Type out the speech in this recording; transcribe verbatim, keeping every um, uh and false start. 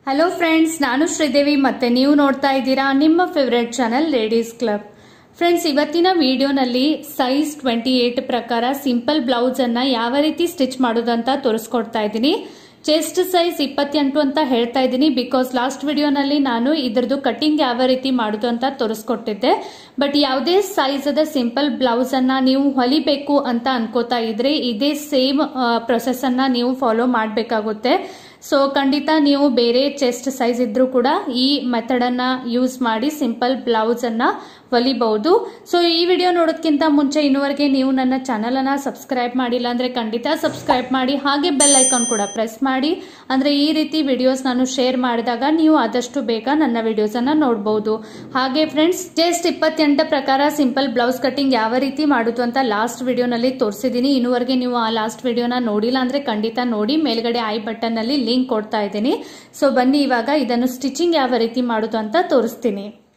Hello friends, ನಾನು ಶ್ರೀದೇವಿ ಮತ್ತೆ ನೀವು ನೋಡ್ತಾ ಇದ್ದೀರಾ ನಿಮ್ಮ favourite channel ladies club. Friends, ಇವತ್ತಿನ ವಿಡಿಯೋನಲ್ಲಿ ಸೈಜ್ ಟ್ವೆಂಟಿ ಏಟ್ ಪ್ರಕಾರ ಸಿಂಪಲ್ ಬ್ಲೌಸ್ ಅನ್ನ ಯಾವ ರೀತಿ ಸ್ಟಿಚ್ ಮಾಡೋದಂತ ತೋರಿಸ್ಕೊಡ್ತಾ ಇದ್ದೀನಿ. ಚೆಸ್ಟ್ ಸೈಜ್ ಇಪ್ಪತ್ತೆಂಟು ಅಂತ ಹೇಳ್ತಾ ಇದ್ದೀನಿ ಬಿಕಾಸ್ ಲಾಸ್ಟ್ ವಿಡಿಯೋನಲ್ಲಿ ನಾನು ಇದರದ್ದು ಕಟಿಂಗ್ ಯಾವ ರೀತಿ ಮಾಡೋದು ಅಂತ ತೋರಿಸ್ಕೊಟ್ಟಿದ್ದೆ. ಬಟ್ ಯಾವುದೇ ಸೈಜ್ ಅದ ಸಿಂಪಲ್ ಬ್ಲೌಸ್ ಅನ್ನ ನೀವು ಹೊಲಿಬೇಕು ಅಂತ ಅನ್ಕೋತಾ ಇದ್ರೆ ಇದೇ ಸೇಮ್ ಪ್ರೊಸೆಸ್ ಅನ್ನ ನೀವು ಫಾಲೋ ಮಾಡಬೇಕಾಗುತ್ತೆ. ಸೊ ಖಂಡಿತ ನೀವು ಬೇರೆ ಚೆಸ್ಟ್ ಸೈಜ್ ಇದ್ರೂ ಕೂಡ ಈ ಮೆಥಡ್ ಅನ್ನ ಯೂಸ್ ಮಾಡಿ ಸಿಂಪಲ್ ಬ್ಲೌಸ್ ಅನ್ನ ಹೊಲಿಬಹುದು. ಸೊ ಈ ವಿಡಿಯೋ ನೋಡೋದಕ್ಕಿಂತ ಮುಂಚೆ ಇನ್ನುವರೆಗೆ ನೀವು ನನ್ನ ಚಾನಲ್ ಅನ್ನ ಸಬ್ಸ್ಕ್ರೈಬ್ ಮಾಡಿಲ್ಲ ಅಂದ್ರೆ ಖಂಡಿತ ಸಬ್ಸ್ಕ್ರೈಬ್ ಮಾಡಿ, ಹಾಗೆ ಬೆಲ್ ಐಕಾನ್ ಕೂಡ ಪ್ರೆಸ್ ಮಾಡಿ. ಅಂದ್ರೆ ಈ ರೀತಿ ವಿಡಿಯೋಸ್ ನಾನು ಶೇರ್ ಮಾಡಿದಾಗ ನೀವು ಆದಷ್ಟು ಬೇಗ ನನ್ನ ವಿಡಿಯೋಸ್ ಅನ್ನ ನೋಡಬಹುದು. ಹಾಗೆ ಫ್ರೆಂಡ್ಸ್, ಚೆಸ್ಟ್ ಇಪ್ಪತ್ತೆಂಟು ಪ್ರಕಾರ ಸಿಂಪಲ್ ಬ್ಲೌಸ್ ಕಟಿಂಗ್ ಯಾವ ರೀತಿ ಮಾಡುದು ಅಂತ ಲಾಸ್ಟ್ ವಿಡಿಯೋನಲ್ಲಿ ತೋರಿಸಿದೀನಿ. ಇನ್ನುವರೆಗೆ ನೀವು ಆ ಲಾಸ್ಟ್ ವಿಡಿಯೋನ ನೋಡಿಲ್ಲ ಅಂದ್ರೆ ಖಂಡಿತ ನೋಡಿ, ಮೇಲ್ಗಡೆ ಐ ಬಟನ್ ನಲ್ಲಿ ಲಿಂಕ್ ಕೊಡ್ತಾ ಇದ್ದೀನಿ. ಸೊ ಬನ್ನಿ ಇವಾಗ ಇದನ್ನು ಸ್ಟಿಚಿಂಗ್ ಯಾವ ರೀತಿ ಮಾಡುದು ಅಂತ ತೋರಿಸ್ತೀನಿ.